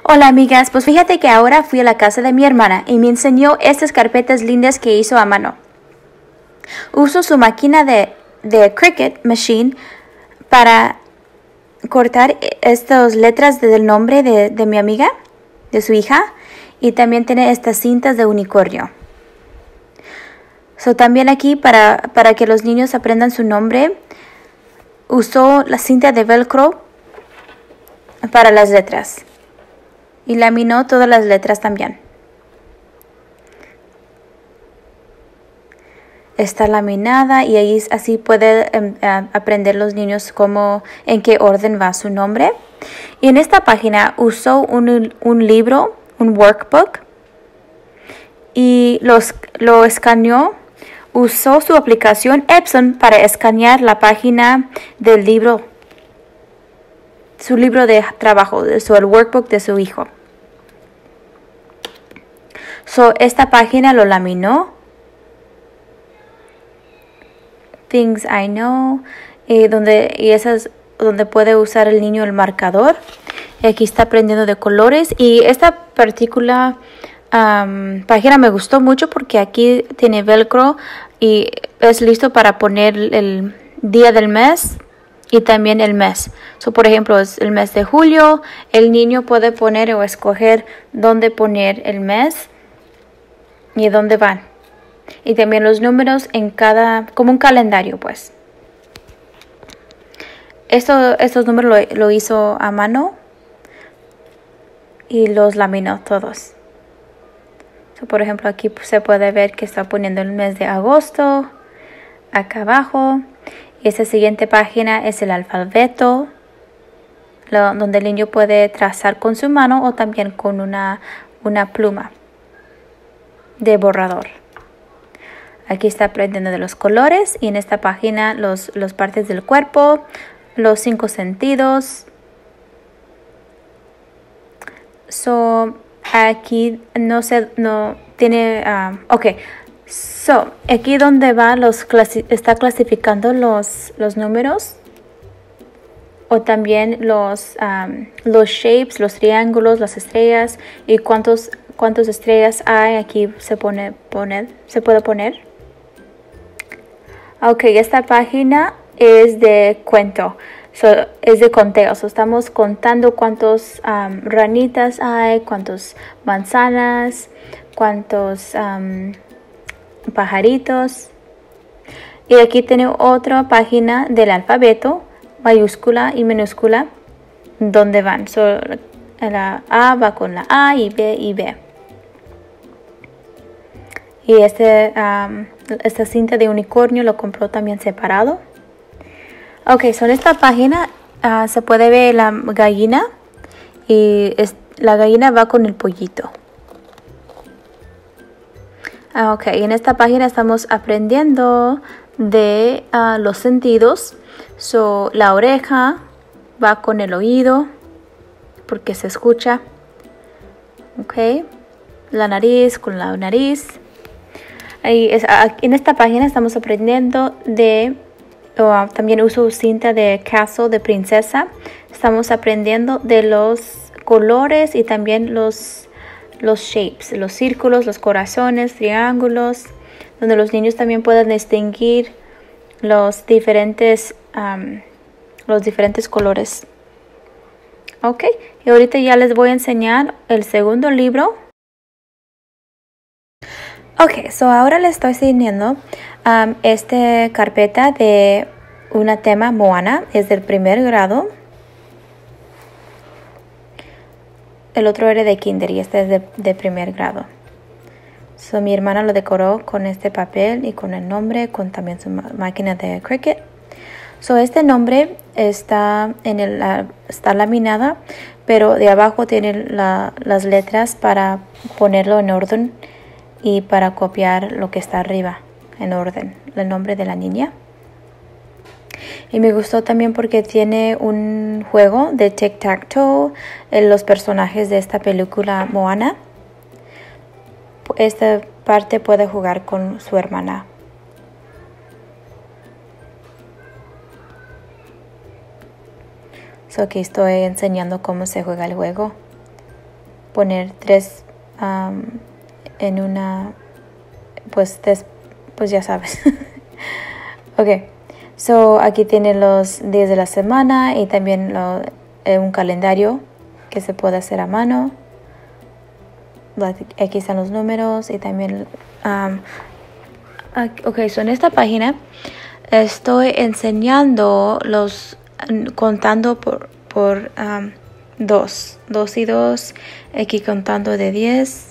Hola amigas, pues fíjate que ahora fui a la casa de mi hermana y me enseñó estas carpetas lindas que hizo a mano. Uso su máquina de Cricut Machine para cortar estas letras del nombre de mi amiga, de su hija, y también tiene estas cintas de unicornio. También aquí para que los niños aprendan su nombre, usó la cinta de velcro para las letras. Y laminó todas las letras también. Está laminada y ahí así puede aprender los niños en qué orden va su nombre. Y en esta página usó un libro, un workbook, y lo escaneó. Usó su aplicación Epson para escanear la página del libro, su libro de trabajo, el workbook de su hijo. Esta página lo laminó. Things I Know. Esa es donde puede usar el niño el marcador. Y aquí está aprendiendo de colores. Y esta particular página me gustó mucho porque aquí tiene velcro y es listo para poner el día del mes y también el mes. Por ejemplo, es el mes de julio. El niño puede poner o escoger dónde poner el mes y dónde van. Y también los números como un calendario, pues. Estos números lo hizo a mano y los laminó todos. Por ejemplo, aquí se puede ver que está poniendo el mes de agosto acá abajo. Y esta siguiente página es el alfabeto, donde el niño puede trazar con su mano o también con una pluma de borrador. Aquí está aprendiendo de los colores y en esta página los partes del cuerpo, los 5 sentidos. Aquí no tiene, aquí donde va está clasificando los números o también los shapes, los triángulos, las estrellas y cuántas estrellas hay. Aquí se puede poner. Esta página es de cuento. Es de conteo. Estamos contando cuántos ranitas hay, cuántas manzanas, cuántos pajaritos. Y aquí tiene otra página del alfabeto, mayúscula y minúscula, donde van. La A va con la A y B. Y esta cinta de unicornio lo compró también separado. En esta página se puede ver la gallina y la gallina va con el pollito. Y en esta página estamos aprendiendo de los sentidos. La oreja va con el oído porque se escucha. La nariz con la nariz. En esta página estamos aprendiendo también uso cinta de Castle de princesa. Estamos aprendiendo de los colores y también los shapes, los círculos, los corazones, triángulos, donde los niños también pueden distinguir los diferentes colores. Y ahorita ya les voy a enseñar el segundo libro. Ahora les estoy enseñando esta carpeta de una tema Moana, es del primer grado. El otro era de kinder y este es de primer grado. Mi hermana lo decoró con este papel y con el nombre, con también su máquina de Cricut. Este nombre está laminada, pero de abajo tiene las letras para ponerlo en orden y para copiar lo que está arriba en orden, el nombre de la niña. Y me gustó también porque tiene un juego de tic-tac-toe, los personajes de esta película Moana. Esta parte puede jugar con su hermana. Aquí estoy enseñando cómo se juega el juego. poner 3 en una, pues ya sabes. Ok, so aquí tiene los días de la semana y también un calendario que se puede hacer a mano. Aquí están los números y también ok, so en esta página estoy enseñando contando por 2 y 2, aquí contando de 10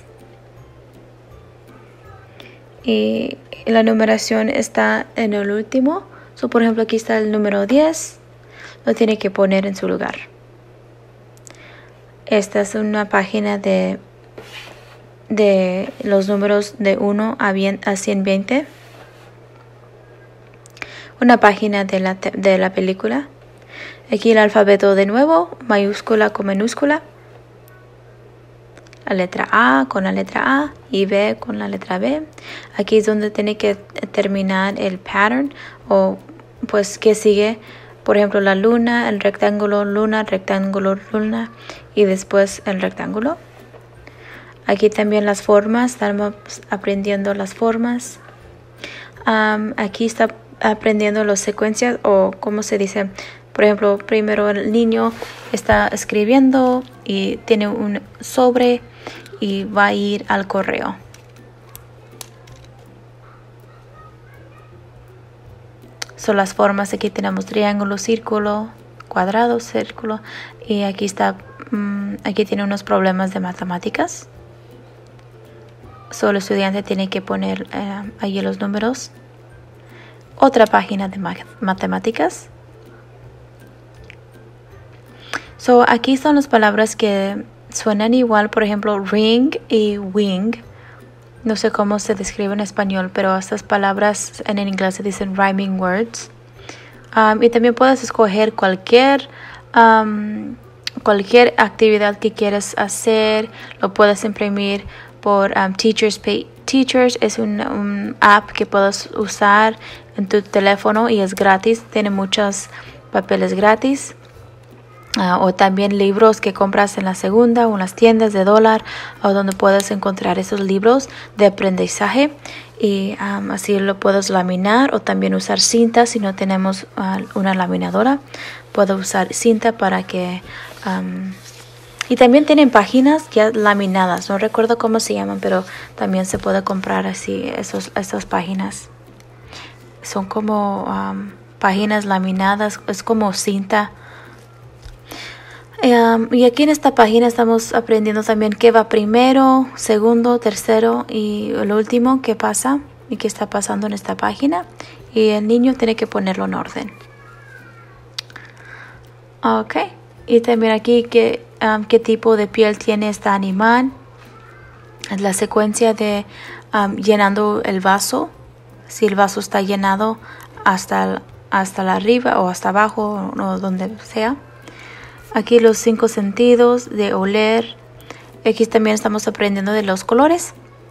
y la numeración está en el último. So, por ejemplo, aquí está el número 10, lo tiene que poner en su lugar. Esta es una página de los números de 1 a 120. Una página de la película. Aquí el alfabeto de nuevo, mayúscula con minúscula. La letra A con la letra A y B con la letra B. Aquí es donde tiene que terminar el pattern o pues que sigue. Por ejemplo, la luna, el rectángulo, luna y después el rectángulo. Aquí también las formas, estamos aprendiendo las formas. Aquí está aprendiendo las secuencias o cómo se dice. Por ejemplo, primero el niño está escribiendo y tiene un sobre y va a ir al correo. Son las formas. Aquí tenemos triángulo, círculo, cuadrado, círculo. Y aquí está, aquí tiene unos problemas de matemáticas. Solo el estudiante tiene que poner ahí los números. Otra página de matemáticas. So, aquí son las palabras que suenan igual, por ejemplo, ring y wing. No sé cómo se describe en español, pero estas palabras en inglés se dicen rhyming words. Y también puedes escoger cualquier actividad que quieras hacer. Lo puedes imprimir por Teachers Pay Teachers. Es un app que puedes usar en tu teléfono y es gratis. Tiene muchos papeles gratis. O también libros que compras en la segunda o en las tiendas de $1 o donde puedes encontrar esos libros de aprendizaje y así lo puedes laminar o también usar cinta. Si no tenemos una laminadora, puedo usar cinta para que y también tienen páginas ya laminadas, no recuerdo cómo se llaman, pero también se puede comprar así esas páginas. Son como páginas laminadas, es como cinta. Y aquí en esta página estamos aprendiendo también qué va primero, segundo, tercero y el último, qué pasa y qué está pasando en esta página. Y el niño tiene que ponerlo en orden. Ok. Y también aquí qué tipo de piel tiene este animal. La secuencia de llenando el vaso. Si el vaso está llenado hasta la arriba o hasta abajo o donde sea. Aquí los 5 sentidos de oler. Aquí también estamos aprendiendo de los colores.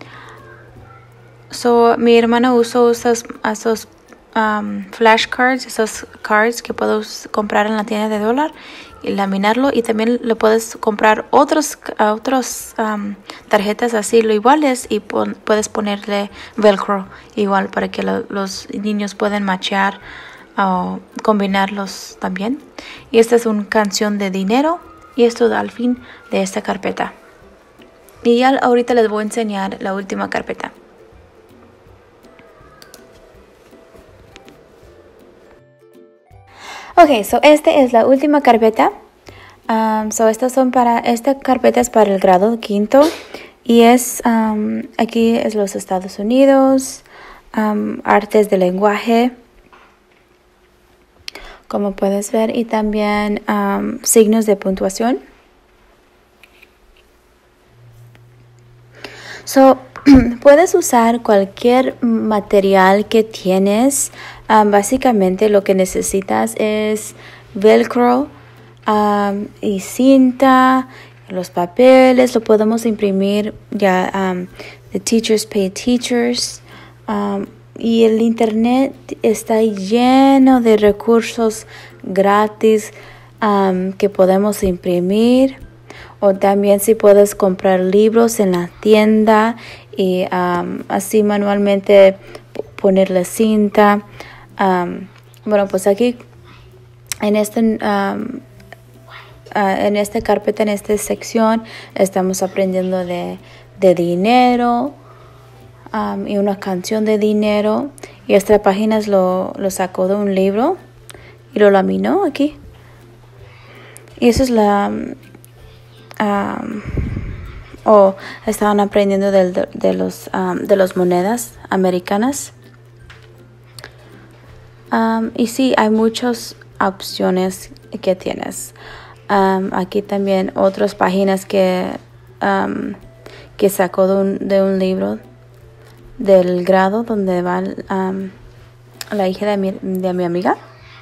So, mi hermana usó esos flashcards, esos cards que puedo comprar en la tienda de $1 y laminarlo. Y también le puedes comprar otros tarjetas así lo iguales y puedes ponerle velcro igual para que los niños puedan machear o combinarlos también. Y esta es una canción de dinero y esto da al fin de esta carpeta. Y ya ahorita les voy a enseñar la última carpeta. Ok, so esta es la última carpeta. Esta carpeta es para el grado 5 y es aquí es los Estados Unidos, artes de lenguaje, como puedes ver, y también signos de puntuación. So, puedes usar cualquier material que tienes. Básicamente lo que necesitas es velcro y cinta, los papeles. Lo podemos imprimir ya de Teachers Pay Teachers. Y el internet está lleno de recursos gratis que podemos imprimir O también si puedes comprar libros en la tienda y así manualmente ponerle cinta. Bueno, pues aquí en esta carpeta, en esta sección, estamos aprendiendo de dinero y una canción de dinero. Y esta página lo sacó de un libro y lo laminó aquí. Y eso es estaban aprendiendo de las monedas americanas. Y sí, hay muchas opciones que tienes. Aquí también otras páginas que sacó de un libro del grado donde va la hija de mi amiga.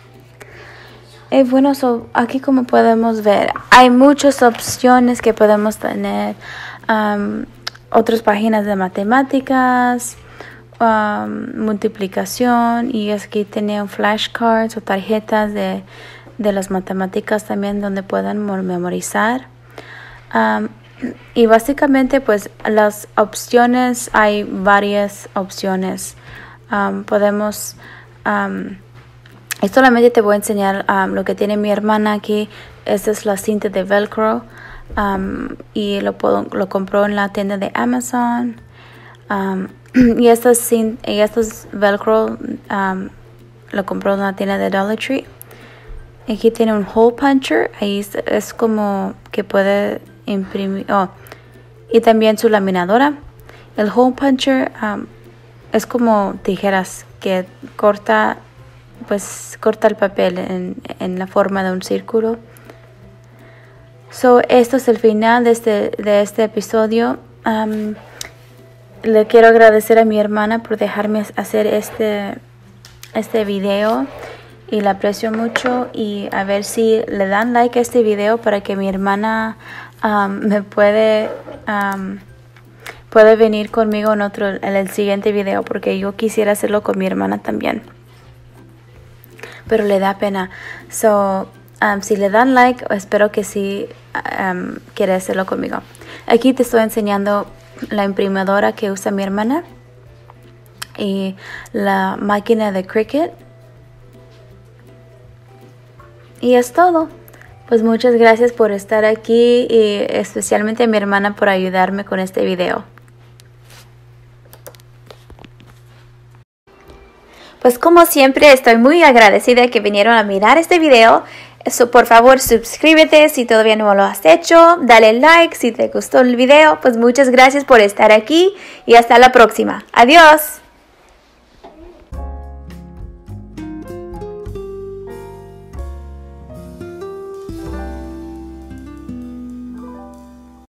Y bueno, aquí como podemos ver, hay muchas opciones que podemos tener. Otras páginas de matemáticas, multiplicación, y aquí tenían flashcards o tarjetas de las matemáticas también donde puedan memorizar. Y básicamente pues las opciones, hay varias opciones. Podemos... y solamente te voy a enseñar lo que tiene mi hermana aquí. Esta es la cinta de Velcro. Y lo compró en la tienda de Amazon. Y estos Velcro lo compró en la tienda de Dollar Tree. Aquí tiene un hole puncher. Ahí es como que puede imprimir. Y también su laminadora. El hole puncher es como tijeras que corta el papel en la forma de un círculo. Esto es el final de este episodio. Le quiero agradecer a mi hermana por dejarme hacer este video y la aprecio mucho, y a ver si le dan like a este video para que mi hermana me puede venir conmigo en el siguiente video, porque yo quisiera hacerlo con mi hermana también, pero le da pena. Si le dan like, espero que sí quiere hacerlo conmigo. Aquí te estoy enseñando la imprimidora que usa mi hermana y la máquina de Cricut. Y es todo. Pues muchas gracias por estar aquí, y especialmente a mi hermana por ayudarme con este video. Pues como siempre, estoy muy agradecida que vinieron a mirar este video. Por favor, suscríbete si todavía no lo has hecho. Dale like si te gustó el video. Pues muchas gracias por estar aquí y hasta la próxima. Adiós.